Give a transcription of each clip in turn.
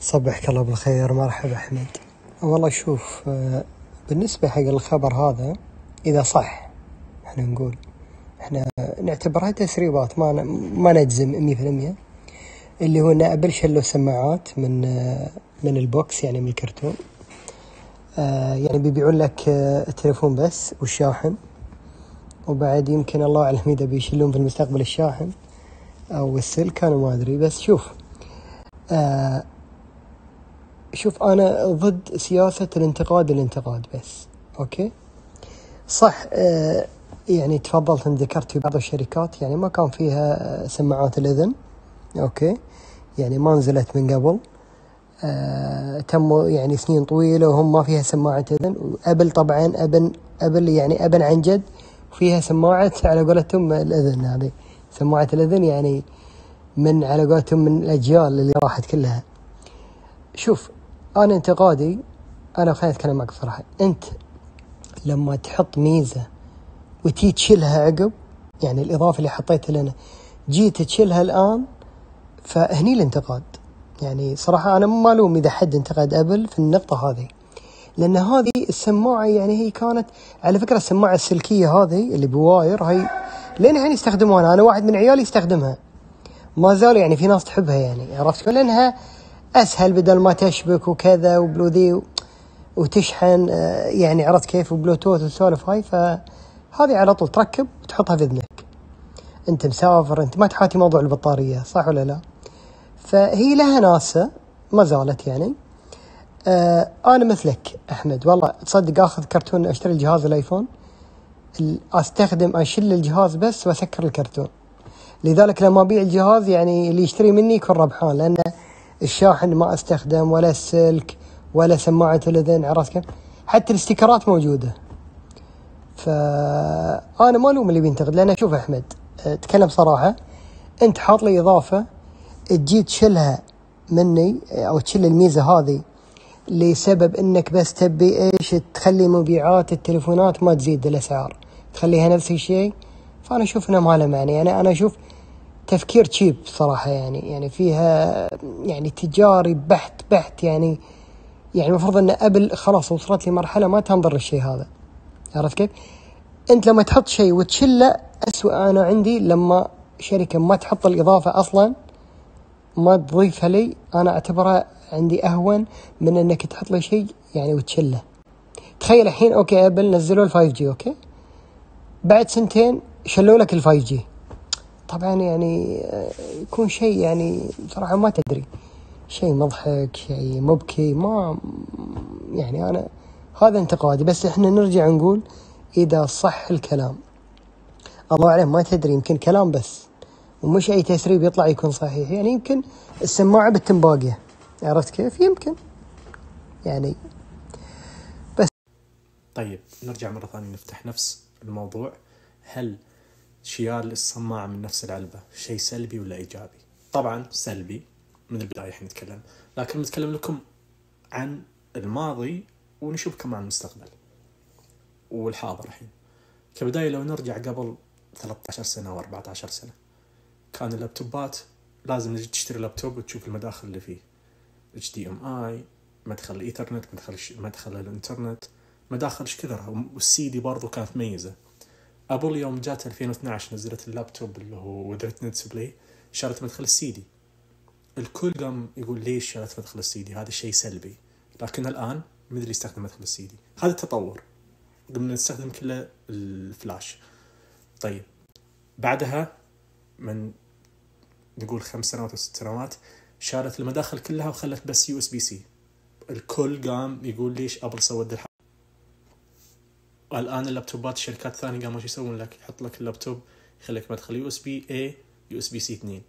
صبحك الله بالخير. مرحبا أحمد. والله شوف، بالنسبة حق الخبر هذا إذا صح احنا نعتبرها تسريبات، ما نجزم 100%. اللي هو ان ابل شلوا سماعات من البوكس، يعني من الكرتون. يعني بيبيعون لك التليفون بس والشاحن، وبعد يمكن الله أعلم إذا بيشيلون في المستقبل الشاحن أو السلك، أنا ما أدري. بس شوف أنا ضد سياسة الانتقاد بس. أوكي صح. يعني تفضلت أن ذكرت في بعض الشركات يعني ما كان فيها سماعات الأذن. أوكي يعني ما نزلت من قبل، تم يعني سنين طويلة وهم ما فيها سماعة أذن. وأبل طبعا أبل يعني أبل عن جد فيها سماعة على قولتهم الأذن، يعني سماعة الأذن يعني من على قولتهم من الأجيال اللي راحت كلها. شوف أنا انتقادي، أنا خليني أتكلم معك صراحة. أنت لما تحط ميزة وتي تشيلها عقب، يعني الإضافة اللي حطيتها لنا جيت تشيلها الآن، فهني الانتقاد. يعني صراحة أنا ما ألوم إذا حد انتقد أبل في النقطة هذه، لأن هذه السماعة يعني هي كانت على فكرة السماعة السلكية هذه اللي بواير، هي لين الحين يستخدمونها. أنا واحد من عيالي يستخدمها ما زال، يعني في ناس تحبها، يعني عرفت، لأنها أسهل بدل ما تشبك وكذا وبلوذي وتشحن، يعني عرفت كيف، وبلوتوث والسوالف هاي. فهذه على طول تركب وتحطها في أذنك، أنت مسافر، أنت ما تحاتي موضوع البطارية، صح ولا لا؟ فهي لها ناسة ما زالت يعني. أنا مثلك أحمد، والله تصدق أخذ كرتون أشتري الجهاز الآيفون، أستخدم أشيل الجهاز بس وأسكر الكرتون. لذلك لما أبيع الجهاز يعني اللي يشتري مني يكون ربحان، لأن الشاحن ما أستخدم ولا السلك ولا سماعة الأذن، عرفت كيف؟ حتى الاستيكرات موجودة. فأنا ما ألوم اللي بينتقد، لأن شوف أحمد، تكلم صراحة، أنت حاط لي إضافة تجي تشيلها مني أو تشيل الميزة هذه لسبب إنك بس تبي إيش تخلي مبيعات التليفونات ما تزيد الأسعار، تخليها نفس الشيء. فأنا أشوف إنه ما له معنى، يعني أنا أشوف تفكير تشيب صراحة، يعني فيها يعني تجاري بحت يعني المفروض أن أبل خلاص وصلت لمرحلة ما تنظر الشيء هذا، عرفت كيف؟ أنت لما تحط شيء وتشله أسوأ. أنا عندي لما شركة ما تحط الإضافة أصلا، ما تضيفها لي، أنا أعتبرها عندي أهون من أنك تحط لي شيء يعني وتشله. تخيل الحين أوكي أبل نزلوا ال 5G، أوكي بعد سنتين شلوا لك ال 5G، طبعا يعني يكون شيء يعني صراحة ما تدري، شيء مضحك شيء مبكي، ما يعني أنا هذا انتقادي. بس إحنا نرجع نقول إذا صح الكلام، الله أعلم، ما تدري، يمكن كلام بس ومش أي تسريب يطلع يكون صحيح. يعني يمكن السماعة بالتنباقية، عرفت كيف؟ يمكن يعني. بس طيب نرجع مرة ثانية نفتح نفس الموضوع. هل شيال السماعة من نفس العلبة شيء سلبي ولا إيجابي؟ طبعا سلبي من البداية حنتكلم، لكن نتكلم لكم عن الماضي ونشوف كمان المستقبل والحاضر. الحين كبداية لو نرجع قبل 13 سنة و 14 سنة، كان اللابتوبات لازم تشتري لابتوب وتشوف المداخل اللي فيه، HDMI، مدخل الإيثرنت، مدخل الإنترنت، مداخل كثرها، والسيدي برضو كانت ميزة. أبل يوم جات 2012 نزلت اللابتوب اللي هو ودرت ديسبلاي، شالت مدخل السيدي. الكل قام يقول ليش شالت مدخل السيدي، هذا شيء سلبي. لكن الآن مدري يستخدم مدخل السيدي، هذا التطور. قمنا نستخدم كله الفلاش. طيب بعدها من نقول 5 سنوات أو 6 سنوات شالت المداخل كلها وخلت بس USB-C. الكل قام يقول ليش أبل سوت الحق. الآن اللابتوبات الشركات الثانية قاموا يسوون لك، يحط لك اللابتوب يخليك مدخل USB-A USB-C 2.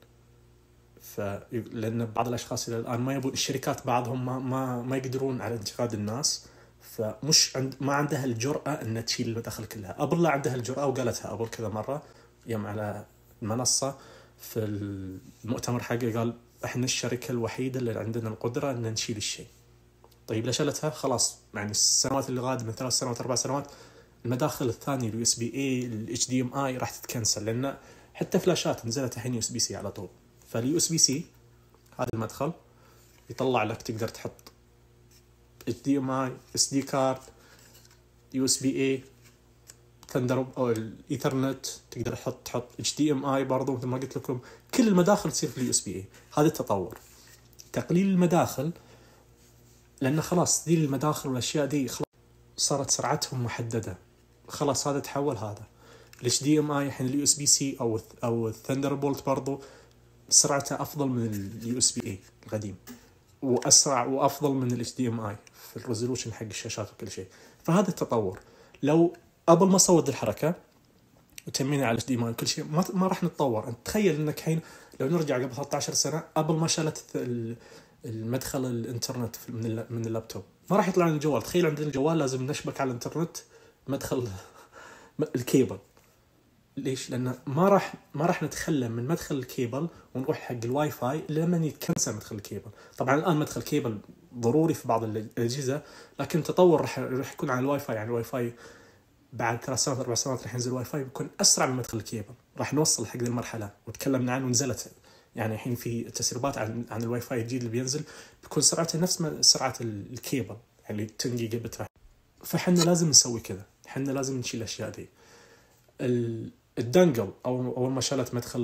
لأن بعض الأشخاص إلى الآن ما يبون، الشركات بعضهم ما يقدرون على انتقاد الناس، فمش ما عندها الجرأة أن تشيل المداخل كلها. أبل لا عندها الجرأة، وقالتها أبل كذا مرة يوم على المنصة في المؤتمر حقه، قال إحنا الشركة الوحيدة اللي عندنا القدرة أن نشيل الشيء. طيب ليش شالتها؟ خلاص يعني السنوات اللي غادة من 3 سنوات 4 سنوات المداخل الثانية USB-A HDMI راح تتكنسل، لأن حتى فلاشات نزلت الحين USB-C على طول. فالUSB-C هذا المدخل يطلع لك تقدر تحط HDMI SD كارد USB-A ثندر او الايثرنت، تقدر تحط HDMI برضو مثل ما قلت لكم. كل المداخل تصير في USB-A. هذا التطور، تقليل المداخل، لأن خلاص دي المداخل والأشياء دي خلاص صارت سرعتهم محددة. خلاص هذا تحول. هذا ال HDMI الحين USB-C أو الثندربولت برضو سرعته أفضل من ال USB-A القديم، وأسرع وأفضل من ال HDMI في الريزولوشن حق الشاشات وكل شيء. فهذا التطور. لو أبل ما سوت الحركة وتمينا على HDMI وكل شيء ما راح نتطور. أنت تخيل إنك الحين لو نرجع قبل 13 سنة أبل ما شالت المدخل الانترنت من اللابتوب، ما راح يطلع لنا الجوال. تخيل عندنا الجوال لازم نشبك على الانترنت مدخل الكيبل. ليش؟ لأن ما راح نتخلى من مدخل الكيبل ونروح حق الواي فاي لما يتكنسل مدخل الكيبل. طبعا الآن مدخل كيبل ضروري في بعض الأجهزة، لكن التطور راح يكون على الواي فاي. يعني الواي فاي بعد 3 سنوات 4 سنوات راح ينزل الواي فاي بيكون أسرع من مدخل الكيبل. راح نوصل حق المرحلة وتكلمنا عنه ونزلت. يعني الحين في تسريبات عن الواي فاي الجديد اللي بينزل بيكون سرعته نفس سرعة الكيبل، يعني 10 جيجا بت. فحنا لازم نسوي كذا، حنا لازم نشيل الأشياء دي. الدنجل أول ما شالت مدخل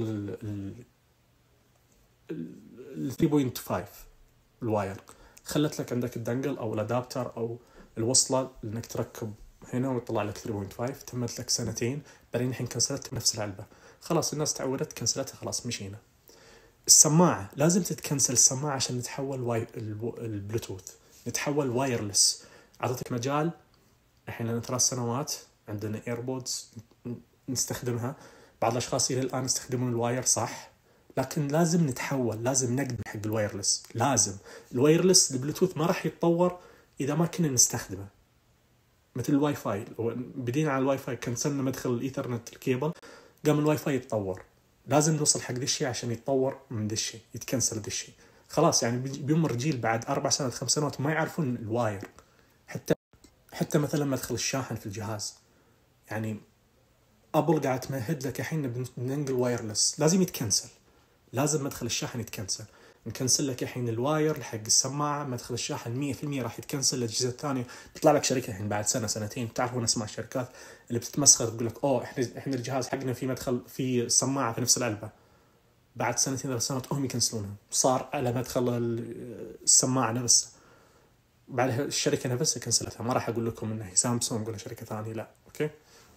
ال 3.5 الواير، خلت لك عندك الدنجل أو الأدابتر أو الوصلة إنك تركب هنا ويطلع لك 3.5. تمت لك 2 سنين، بعدين الحين كنسلت نفس العلبة. خلاص الناس تعودت، كنسلتها، خلاص مشينا. السماعة لازم تتكنسل السماعة عشان نتحول البلوتوث، نتحول وايرلس. عطتك مجال الحين لنا 3 سنوات عندنا ايربودز نستخدمها. بعض الأشخاص إلى الآن يستخدمون الواير صح، لكن لازم نتحول، لازم نقدم حق الوايرلس. لازم الوايرلس البلوتوث ما راح يتطور إذا ما كنا نستخدمه. مثل الواي فاي، بدينا على الواي فاي كنسلنا مدخل الإيثرنت الكيبل، قام الواي فاي يتطور. لازم نوصل حق ذي الشيء عشان يتطور من ذي الشيء، يتكنسل ذي الشيء. خلاص يعني بيمر جيل بعد 4 سنوات 5 سنوات ما يعرفون الواير. حتى مثلا مدخل الشاحن في الجهاز، يعني أبل قاعد تمهد لك الحين بننقل وايرلس، لازم يتكنسل. لازم مدخل الشاحن يتكنسل. نكنسل لك الحين الواير حق السماعة، مدخل الشاحن 100% راح يتكنسل. الأجهزة الثانية بيطلع لك شركة الحين بعد 1 2 تعرفون اسماء الشركات اللي بتتمسخر تقول لك احنا الجهاز حقنا في مدخل في سماعة في نفس العلبة. بعد 2 3 سنوات هم يكنسلونها، صار على مدخل السماعة نفسها. بعدها الشركة نفسها كنسلتها. ما راح أقول لكم إنها سامسونج ولا شركة ثانية، لا. أوكي.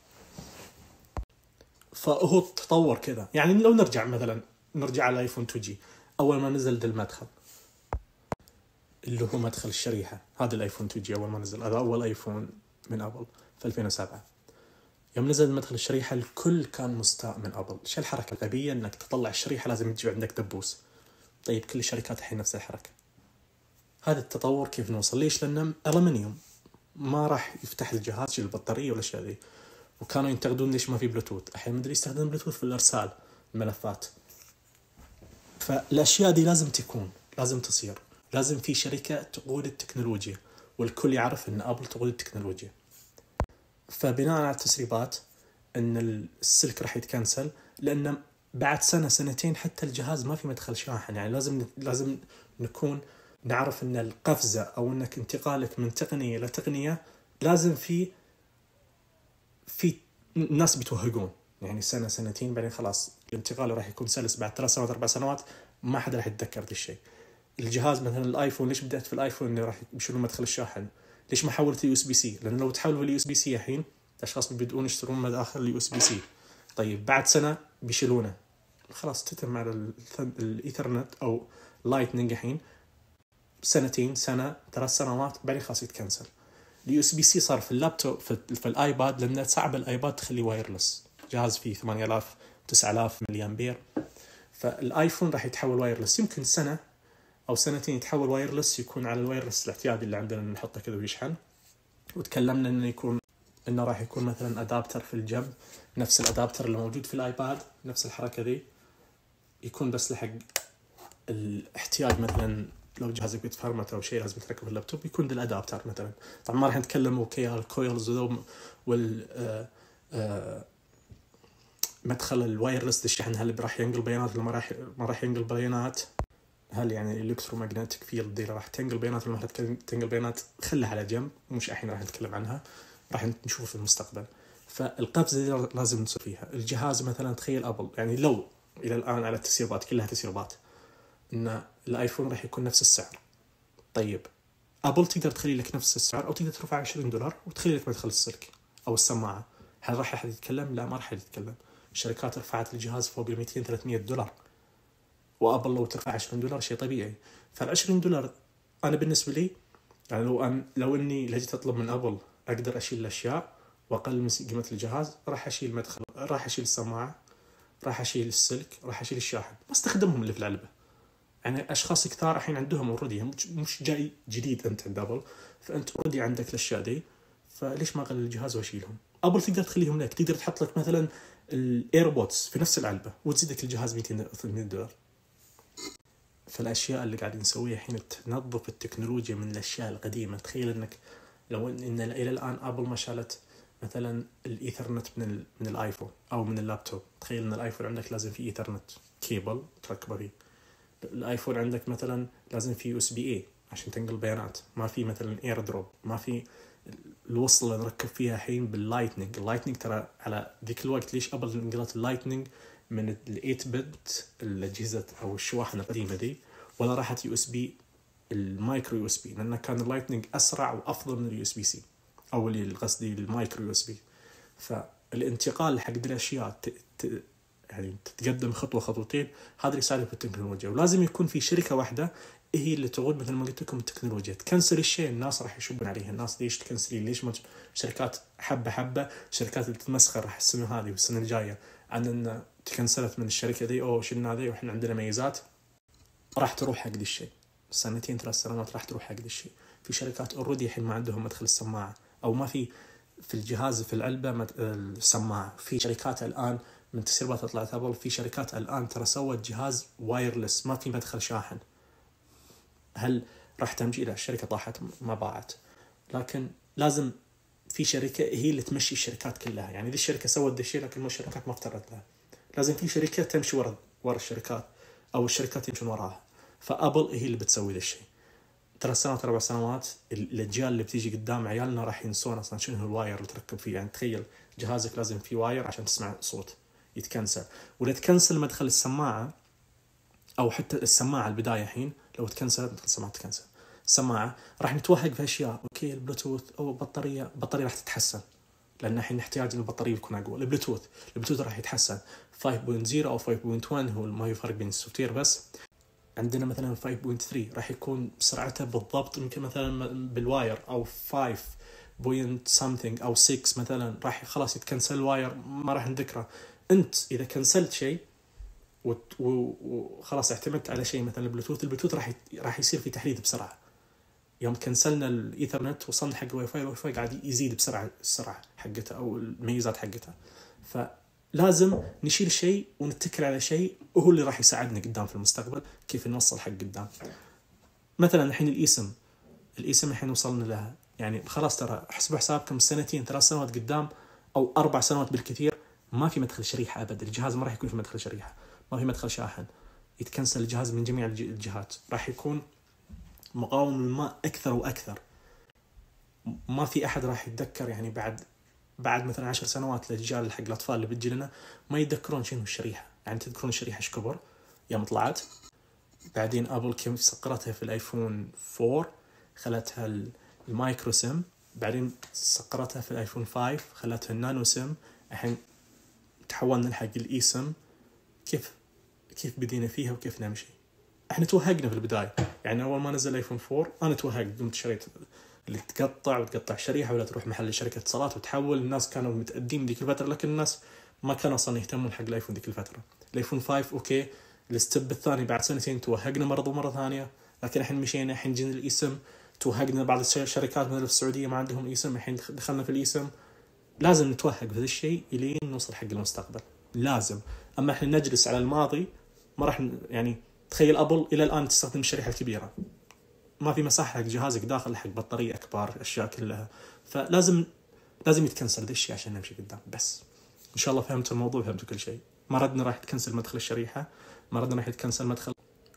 فهو تطور كذا. يعني لو نرجع على ايفون 2G، اول ما نزل المدخل اللي هو مدخل الشريحه، هذا الايفون 2G اول ما نزل، هذا اول ايفون من ابل في 2007. يوم نزل مدخل الشريحه الكل كان مستاء من ابل. شو الحركه الغبيه انك تطلع الشريحه لازم تجي عندك دبوس؟ طيب كل الشركات الحين نفس الحركه. هذا التطور كيف نوصل؟ ليش؟ لانه ألمنيوم ما راح يفتح الجهاز شيل البطاريه ولا شيء ذي. وكانوا ينتقدون ليش ما في بلوتوث. الحين مدري يستخدم بلوتوث في الارسال الملفات. فالاشياء دي لازم تكون، لازم تصير، لازم في شركه تقود التكنولوجيا، والكل يعرف ان ابل تقود التكنولوجيا. فبناء على التسريبات ان السلك راح يتكنسل، لان بعد 1 2 حتى الجهاز ما في مدخل شاحن. يعني لازم نكون نعرف ان القفزه او انك انتقالك من تقنيه الى تقنيه لازم في ناس بيتوهقون. يعني 1 2 بعدين خلاص الانتقال راح يكون سلس. بعد 3 سنوات 4 سنوات ما حدا راح يتذكر ذا الشيء. الجهاز مثلا الايفون، ليش بدأت في الايفون انه راح يشيلون مدخل الشاحن؟ ليش ما حولت USB-C؟ لأن لو تحولوا USB-C الحين الاشخاص بيبدؤون يشترون مداخل USB-C. طيب بعد سنة بيشيلونه، خلاص تتم على الايثرنت او لايتنينج الحين 2 سنة 3 سنوات بعدين خلاص يتكنسل. USB-C صار في اللابتوب في الايباد، لأن صعب الايباد تخليه وايرلس. جهاز فيه 8000 9000 ملي امبير. فالايفون راح يتحول وايرلس، يمكن 1 أو 2 يتحول وايرلس، يكون على الوايرلس الاعتيادي اللي عندنا نحطه كذا ويشحن. وتكلمنا انه راح يكون مثلا ادابتر في الجنب، نفس الادابتر اللي موجود في الايباد، نفس الحركه ذي، يكون بس لحق الاحتياج. مثلا لو جهازك بيتفرمت او شيء لازم تركبه في اللابتوب، يكون ذا الادابتر مثلا. طبعا ما راح نتكلم الكويلز وال مدخل الوايرلس للشحن، هل راح ينقل بيانات ولا ما راح ينقل بيانات. هل يعني الالكترومagnetic فيلد دي راح تنقل بيانات ولا ما راح تنقل بيانات؟ خلها على جنب، مش الحين راح نتكلم عنها، راح نشوف في المستقبل. فالقفزه دي لازم نصير فيها. الجهاز مثلا تخيل ابل، يعني لو الى الان على التسريبات كلها تسريبات ان الايفون راح يكون نفس السعر، طيب ابل تقدر تخلي لك نفس السعر او تقدر ترفع $20 وتخلي لك مدخل السلك او السماعه. هل راح احد يتكلم؟ لا، ما راح يتكلم. الشركات رفعت الجهاز فوق ال $200-300، وابل لو ترفع $20 شيء طبيعي. فال$20 انا بالنسبه لي، يعني لو اني لجيت اطلب من ابل اقدر اشيل الاشياء واقلل من قيمه الجهاز، راح اشيل مدخل، راح اشيل السماعه، راح اشيل السلك، راح اشيل الشاحن، ما استخدمهم اللي في العلبه. يعني اشخاص كثار الحين عندهم اوريدي، مش جاي جديد انت عند ابل، فانت اوريدي عندك الاشياء دي، فليش ما اقلل الجهاز واشيلهم؟ ابل تقدر تخليهم لك، تقدر تحط لك مثلا الايربودز في نفس العلبه وتزيدك الجهاز $200. فالاشياء اللي قاعدين نسويها الحين تنظف التكنولوجيا من الاشياء القديمه. تخيل انك لو ان الى الان ابل ما شالت مثلا الايثرنت من الايفون او من اللابتوب. تخيل ان الايفون عندك لازم فيه ايثرنت كيبل تركبه فيه، الايفون عندك مثلا لازم فيه USB-A عشان تنقل بيانات، ما في مثلا اير دروب، ما في الوصله اللي نركب فيها الحين باللايتنينج. اللايتنينج ترى على ذيك الوقت ليش ابل نقلت اللايتنينج من ال8 بت الاجهزه او الشواحن القديمه دي، ولا راحت USB المايكرو USB، لان كان اللايتنينج اسرع وافضل من USB-C او اللي قصدي المايكرو USB. فالانتقال حق الاشياء يعني تتقدم خطوه خطوتين، هذا اللي يساعد في التكنولوجيا. ولازم يكون في شركه واحده هي اللي تقود مثل ما قلت لكم التكنولوجيا. تكنسل الشيء الناس راح يشوفون عليها، الناس ليش تكنسلين؟ ليش ما شركات حبه حبه، شركات اللي تتمسخر راح السنه هذه والسنه الجايه عن ان تكنسلت من الشركه ذي او شلنا ذي واحنا عندنا ميزات، راح تروح حق ذي الشيء. 2-3 سنوات راح تروح حق ذي الشيء. في شركات اوريدي الحين ما عندهم مدخل السماعه او ما في الجهاز في العلبه السماعه. في شركات الان من تسريبات طلعت ابل، في شركات الان ترى سوت جهاز وايرلس ما في مدخل شاحن. هل راح تمشي؟ لا، الشركه طاحت ما باعت. لكن لازم في شركه هي اللي تمشي الشركات كلها. يعني ذي الشركه سوت ذا الشيء لكن الشركات ما افترضت لها، لازم في شركه تمشي ورا الشركات او الشركات يمشون وراها. فابل هي اللي بتسوي ذا الشيء. 3 سنوات 4 سنوات الاجيال اللي بتيجي قدام عيالنا راح ينسون اصلا شنو الواير اللي تركب فيه. يعني تخيل جهازك لازم فيه واير عشان تسمع صوت، يتكنسل. ولا تكنسل مدخل السماعه او حتى السماعه البدايه الحين لو تكنسلت مدخل السماعه تكنسل السماعه، راح نتوهق في اشياء. اوكي البلوتوث او البطاريه راح تتحسن لان الحين نحتاج البطاريه تكون اقوى. البلوتوث راح يتحسن 5.0 او 5.1 هو ما يفرق بين السوفت وير بس. عندنا مثلا 5.3 راح يكون بسرعته بالضبط يمكن مثلا بالواير، او 5 بوينت سمثينج او 6 مثلا راح خلاص يتكنسل الواير ما راح نذكره. انت اذا كنسلت شيء وخلاص اعتمدت على شيء مثلا البلوتوث راح يصير في تحديث بسرعه. يوم كنسلنا الايثرنت وصلنا حق الواي فاي قاعد يزيد بسرعه السرعه حقته او الميزات حقته. فلازم نشيل شيء ونتكل على شيء وهو اللي راح يساعدنا قدام في المستقبل كيف نوصل حق قدام. مثلا الحين الاسم الحين وصلنا لها، يعني خلاص ترى احسبوا حسابكم 2-3 سنوات قدام او 4 سنوات بالكثير ما في مدخل شريحه ابدا. الجهاز ما راح يكون في مدخل شريحه، ما في مدخل شاحن، يتكنسل الجهاز من جميع الجهات، راح يكون مقاوم للماء اكثر واكثر. ما في احد راح يتذكر يعني بعد مثلا 10 سنوات للرجال حق الاطفال اللي بتجي لنا ما يتذكرون شنو الشريحه. يعني تذكرون الشريحه ايش كبر يوم طلعت؟ بعدين ابل كيف سقرتها في الايفون 4 خلتها المايكرو سم، بعدين سقرتها في الايفون 5 خلتها النانو سم، الحين تحولنا حق الاي سم. كيف بدينا فيها وكيف نمشي؟ احنا توهقنا في البدايه. يعني اول ما نزل الايفون 4 انا توهقت، قمت شريت اللي تقطع شريحه ولا تروح محل شركه اتصالات وتحول. الناس كانوا متقدمين ذيك الفتره لكن الناس ما كانوا اصلا يهتمون حق الايفون ذيك الفتره. الايفون 5 اوكي الستيب الثاني بعد 2 توهقنا مره ثانيه، لكن الحين مشينا. الحين جينا الاسم، توهقنا بعض الشركات مثل في السعوديه ما عندهم اسم، الحين دخلنا في الاسم. لازم نتوهق في هذا الشيء الين نوصل حق المستقبل، لازم. اما احنا نجلس على الماضي ما راح يعني تخيل ابل الى الان تستخدم الشريحه الكبيره، ما في مساحه حق جهازك داخل حق بطاريه اكبر اشياء كلها. فلازم يتكنسل ذا الشيء عشان نمشي قدام. بس ان شاء الله فهمت الموضوع، فهمت كل شيء. ما ردنا راح يتكنسل مدخل الشريحه، ما ردنا راح يتكنسل مدخل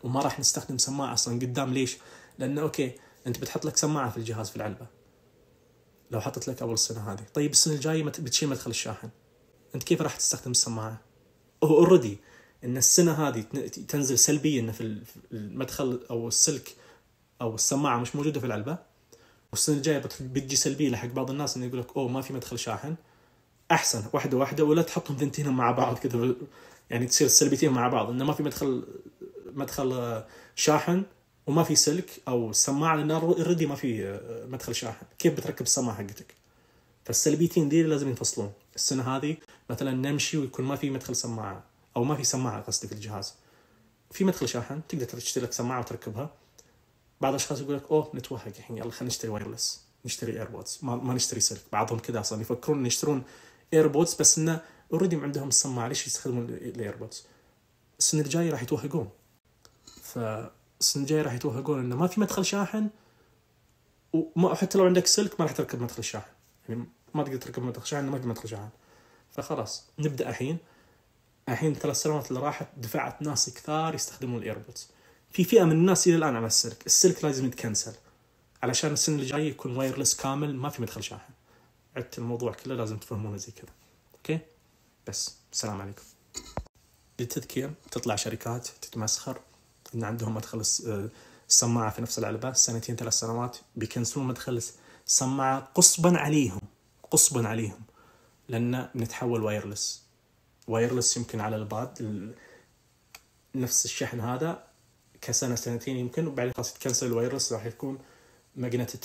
وما راح نستخدم سماعة أصلا قدام. ليش؟ لأنه أوكي أنت بتحط لك سماعة في الجهاز في العلبة، لو حطت لك أول السنة هذه، طيب السنة الجاية بتشيل مدخل الشاحن، أنت كيف راح تستخدم السماعة؟ هو أوريدي إن السنة هذه تنزل سلبيا إن في المدخل أو السلك أو السماعة مش موجودة في العلبة، والسنة الجاية بتجي سلبية لحق بعض الناس إنه يقول لك أوه ما في مدخل شاحن. أحسن واحدة واحدة، ولا تحطهم ثنتين مع بعض كذا، يعني تصير السلبيتين مع بعض، إنه ما في مدخل شاحن وما في سلك أو سماعة، لأن الردي ما في مدخل شاحن، كيف بتركب السماعة حقتك؟ فالسلبيتين دي لازم ينفصلون. السنة هذه مثلا نمشي ويكون ما في مدخل سماعة، أو ما في سماعة قصدي في الجهاز، في مدخل شاحن تقدر تشتري لك سماعة وتركبها. بعض الأشخاص يقول لك أوه نتوهق الحين، يلا خلينا نشتري وايرلس، نشتري ايربودز، ما نشتري سلك. بعضهم كذا أصلا يفكرون إن يشترون ايربودز بس إنه اوريدي عندهم السماعة، ليش يستخدمون الايربودز؟ السنة الجاية راح يتوهقون. فالسنة الجاية راح يتوهقون إنه ما في مدخل شاحن، وما حتى لو عندك سلك ما راح تركب مدخل شاحن، يعني ما تقدر تركب مدخل شاحن، ما في مدخل شاحن. فخلاص نبدأ الحين 3 سنوات اللي راحت دفعت ناس كثار يستخدمون الايربودز. في فئة من الناس إلى الآن على السلك لازم يتكنسل علشان السنة اللي جاية يكون وايرلس كامل ما في مدخل شاحن. عدت الموضوع كله لازم تفهمونه زي كذا. أوكي بس السلام عليكم. للتذكير تطلع شركات تتمسخر إن عندهم مدخل السماعة في نفس العلبة، 2 3 سنوات بيكنسلون مدخل السماعة قصبا عليهم لأن بنتحول وايرلس يمكن على الباد نفس الشحن هذا كسنة سنتين يمكن، وبعدين خلاص يتكنسل الوايرلس، راح يكون ماجنتيك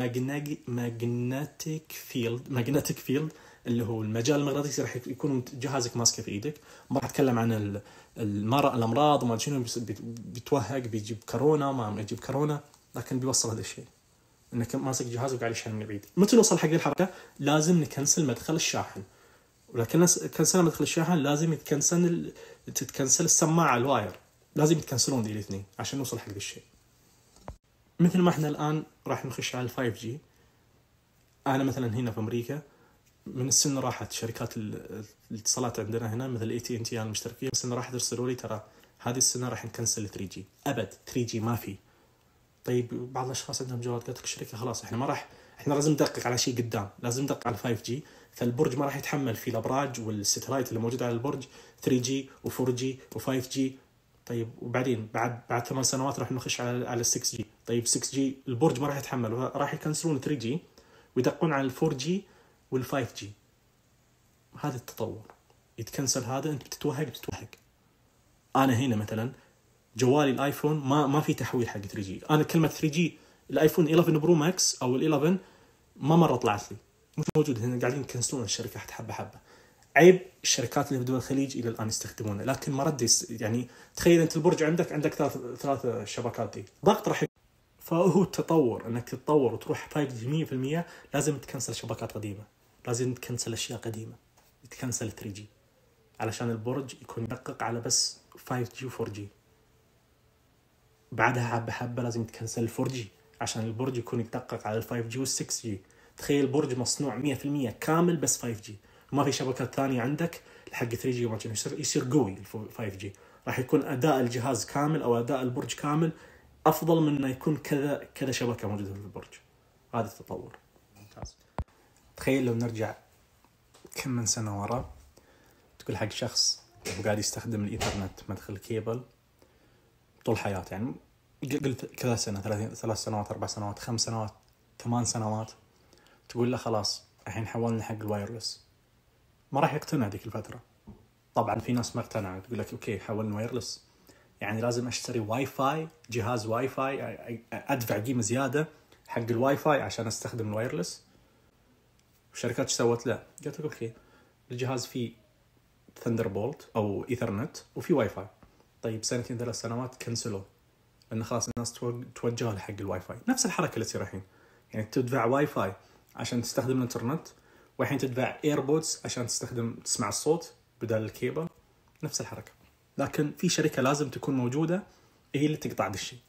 فيلد اللي هو المجال المغناطيسي، راح يكون جهازك ماسكه في ايدك. ما راح اتكلم عن الامراض وما شنو بيتوهق، بيجيب كورونا ما يجيب كورونا، لكن بيوصل هذا الشيء انك ماسك جهازك وقاعد يشحن من بعيد. متى نوصل حق الحركه لازم نكنسل مدخل الشاحن، ولكن كنسلنا مدخل الشاحن لازم تتكنسل السماعه الواير، لازم يتكنسلون دي الاثنين عشان نوصل حق الشيء. مثل ما احنا الان راح نخش على 5G. انا مثلا هنا في امريكا من السنه راحت شركات الاتصالات عندنا هنا مثل AT&T المشتركين، السنه راح يرسلوا لي ترى هذه السنه راح نكنسل 3G ابد، 3G ما في. طيب بعض الاشخاص عندهم جوال، قالت لك الشركه خلاص احنا لازم ندقق على شيء قدام، لازم ندقق على 5G. فالبرج ما راح يتحمل في الابراج والستلايت اللي موجوده على البرج 3G و4G و5G. طيب وبعدين بعد 8 سنوات راح نخش على 6G. طيب 6G البرج ما راح يتحمل، راح يكنسلون 3G ويدقون على 4G وال5G. هذا التطور يتكنسل، هذا انت بتتوهق. انا هنا مثلا جوالي الايفون ما في تحويل حق 3G. انا كلمه 3G الايفون 11 برو ماكس او ال11 ما مره طلعت لي، مش موجود هنا، قاعدين يكنسلون الشركه حبه. عيب الشركات اللي في دول الخليج الى الان يستخدمونه، لكن ما رد يعني تخيل انت البرج عندك 3 شبكات دي ضغط راح. فهو التطور انك تتطور وتروح 5G 100%، لازم تكنسل شبكات قديمه، لازم تكنسل اشياء قديمه، تكنسل 3G علشان البرج يكون يدقق على بس 5G و4G. بعدها حبه لازم تكنسل 4G عشان البرج يكون يدقق على 5G وال6G. تخيل البرج مصنوع 100% كامل بس 5G، وما في شبكات ثانيه عندك لحق 3G وما يصير قوي. 5G راح يكون اداء الجهاز كامل او اداء البرج كامل افضل من انه يكون كذا شبكه موجوده في البرج. هذا التطور ممتاز. تخيل لو نرجع كم من سنه ورا، تقول حق شخص قاعد يستخدم الإيثرنت مدخل كيبل طول حياته، يعني قلت كذا سنة، 3 سنوات 4 سنوات 5 سنوات 8 سنوات، تقول له خلاص الحين حولنا حق الوايرلس، ما راح يقتنع ذيك الفترة. طبعا في ناس ما اقتنعوا، تقول لك اوكي حولنا وايرلس، يعني لازم اشتري واي فاي، جهاز واي فاي، ادفع قيمة زيادة حق الواي فاي عشان استخدم الوايرلس. الشركات سوت لا، قالت لك اوكي الجهاز فيه ثندربولت او ايثرنت وفي واي فاي. طيب 2 3 سنوات كنسلوه لان خلاص الناس توجهوا حق الواي فاي. نفس الحركه اللي تصير الحين، يعني تدفع واي فاي عشان تستخدم الانترنت، والحين تدفع ايربودز عشان تسمع الصوت بدل الكيبل. نفس الحركه، لكن في شركه لازم تكون موجوده هي اللي تقطع هذا الشيء.